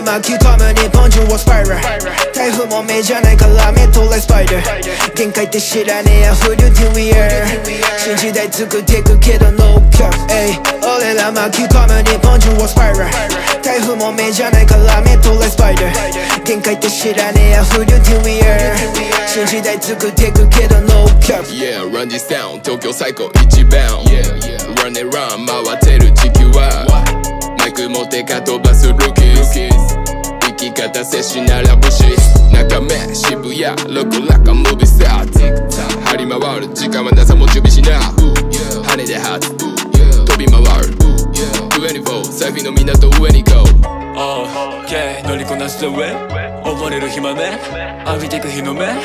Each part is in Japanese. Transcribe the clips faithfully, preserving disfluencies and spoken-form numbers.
巻き込む日本中をスパイラル台風も目じゃないからメトライスパイダー限界って知らねえやフルデュウィア新時代作ってくけどノーキャップエイ俺ら巻き込む日本中をスパイラル台風も目じゃないからメトライスパイダー限界って知らねえやフルデュウィア新時代作ってくけどノーキャップ Yeah, run this town 東京最高一番 Yeah, yeah Run it run 回ってる地球はマイク持ってか飛ばすルーキーズ生き方接しなら武士中目渋谷ロックラカムービースターティックタック張り回る時間はなさも準備しな羽で発飛び回るにじゅうよんサイフィの港上に GO Oh, yeah 乗りこなした上溺れる暇ね浴びてく日の目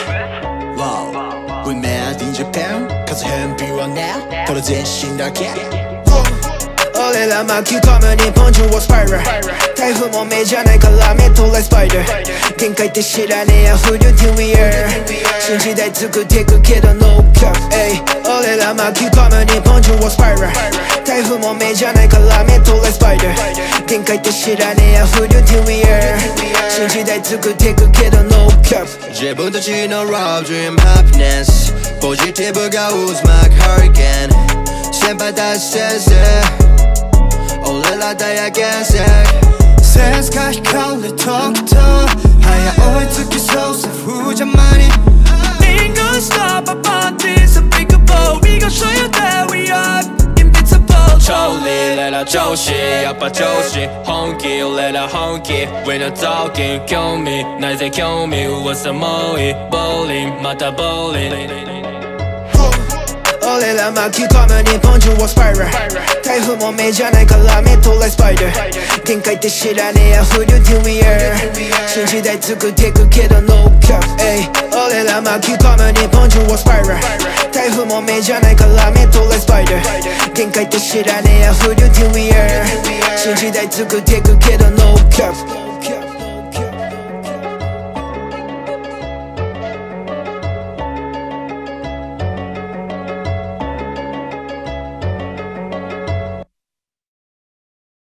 Wow We made in Japan 風変ビュアねこれ全身だけ俺ら巻き込む日本中をスパイラル台風も目じゃないからメトライスパイダー限界って知らねえやフルデュウィア新時代作ってくけどノーキャップエイ俺ら巻き込む日本中をスパイラル台風も目じゃないからメトライスパイダー限界って知らねえやフルデュウィア新時代作ってくけどノーキャップ自分たちの Love Dream Happiness ポジティブが渦巻くハリケーン先輩たち先生俺ら大やけんせセンスが光るとくと早追いつきそうさ不邪魔に Ain't gonna stop about this unthinkable We gon' show you that we are invincible 調理俺ら調子やっぱ調子本気俺ら本気 We're not talking 興味ないぜ興味噂もいいボーリンまたボーリン俺ら巻き込む日本中をスパイラル台風も目じゃないからメトライスパイダー限界って知らねえやフルデュウィア新時代作ってくけどノーキャップエイ俺ら巻き込む日本中をスパイラル台風も目じゃないからメトライスパイダー限界って知らねえやフルデュウィア新時代作ってくけどノーキャップ